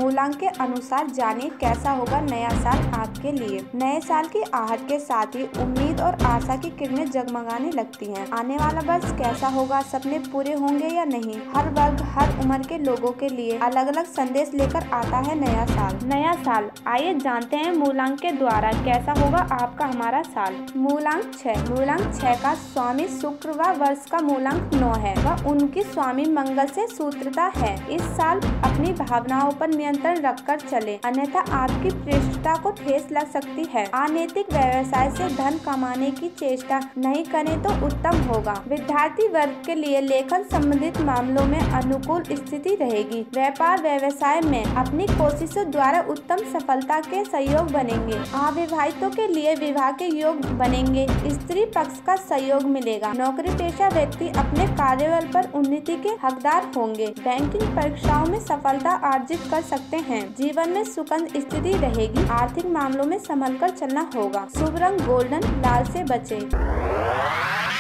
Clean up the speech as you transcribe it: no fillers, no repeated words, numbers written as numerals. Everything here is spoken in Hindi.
मूलांक के अनुसार जानिए कैसा होगा नया साल आपके लिए। नए साल की आहट के साथ ही उम्मीद और आशा की किरणें जगमगाने लगती हैं। आने वाला वर्ष कैसा होगा, सपने पूरे होंगे या नहीं, हर वर्ग हर उम्र के लोगों के लिए अलग अलग संदेश लेकर आता है नया साल। नया साल, आइए जानते हैं मूलांक के द्वारा कैसा होगा आपका हमारा साल। मूलांक 6। मूलांक 6 का स्वामी शुक्र व वर्ष का मूलांक 9 है। वह उनकी स्वामी मंगल से सूत्रता है। इस साल अपनी भावनाओं पर नियंत्रण रखकर चले, अन्यथा आपकी प्रतिष्ठा को ठेस लग सकती है। अनैतिक व्यवसाय से धन कमाने की चेष्टा नहीं करें तो उत्तम होगा। विद्यार्थी वर्ग के लिए लेखन संबंधित मामलों में अनुकूल स्थिति रहेगी। व्यापार व्यवसाय में अपनी कोशिशों द्वारा उत्तम सफलता के सहयोग बनेंगे। अविवाहितों के लिए विवाह के योग बनेंगे। स्त्री पक्ष का सहयोग मिलेगा। नौकरी पेशा व्यक्ति अपने कार्यबल पर उन्नति के हकदार होंगे। बैंकिंग परीक्षाओं में सफलता अर्जित कर सकते हैं। जीवन में सुखद स्थिति रहेगी। आर्थिक मामलों में संभल कर चलना होगा। शुभ रंग गोल्डन, लाल से बचे।